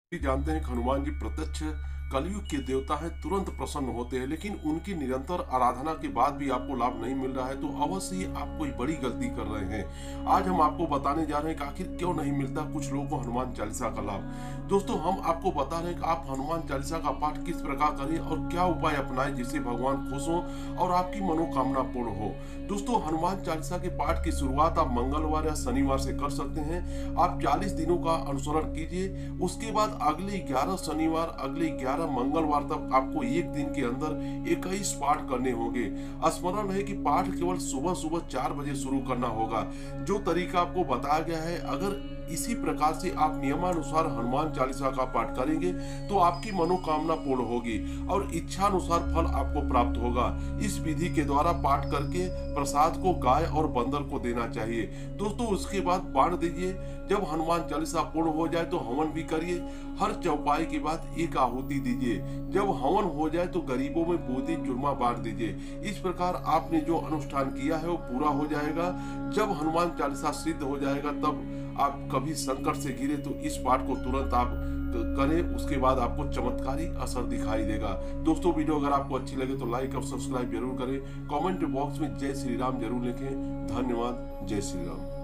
भी जानते हैं कि हनुमान जी प्रत्यक्ष कलयुग के देवता हैं, तुरंत प्रसन्न होते हैं, लेकिन उनकी निरंतर आराधना के बाद भी आपको लाभ नहीं मिल रहा है तो अवश्य ही आप कोई बड़ी गलती कर रहे हैं। आज हम आपको बताने जा रहे हैं कि आखिर क्यों नहीं मिलता कुछ लोगों को हनुमान चालीसा का लाभ। दोस्तों, हम आपको बता रहे हैं कि आप हनुमान चालीसा का पाठ किस प्रकार करें और क्या उपाय अपनाएं जिससे भगवान खुश हो और आपकी मनोकामना पूर्ण हो। दोस्तों, हनुमान चालीसा के पाठ की शुरुआत आप मंगलवार या शनिवार से कर सकते हैं। आप 40 दिनों का अनुसरण कीजिए। उसके बाद अगले 11 शनिवार, अगले 11 मंगलवार तक आपको एक दिन के अंदर 21 पाठ करने होंगे। स्मरण है कि पाठ केवल सुबह सुबह 4 बजे शुरू करना होगा। जो तरीका आपको बताया गया है, अगर इसी प्रकार से आप नियमानुसार हनुमान चालीसा का पाठ करेंगे तो आपकी मनोकामना पूर्ण होगी और इच्छानुसार फल आपको प्राप्त होगा। इस विधि के द्वारा पाठ करके प्रसाद को गाय और बंदर को देना चाहिए। दोस्तों, उसके बाद बांट दीजिए। जब हनुमान चालीसा पूर्ण हो जाए तो हवन भी करिए। हर चौपाई के बाद एक आहुति दीजिए। जब हवन हो जाए तो गरीबों में बूंदी चूरमा बांट दीजिए। इस प्रकार आपने जो अनुष्ठान किया है वो पूरा हो जाएगा। जब हनुमान चालीसा सिद्ध हो जाएगा तब आप कभी संकट से घिरे तो इस पाठ को तुरंत आप करें। उसके बाद आपको चमत्कारी असर दिखाई देगा। दोस्तों, वीडियो अगर आपको अच्छी लगे तो लाइक और सब्सक्राइब जरूर करें। कमेंट बॉक्स में जय श्री राम जरूर लिखें। धन्यवाद। जय श्री राम।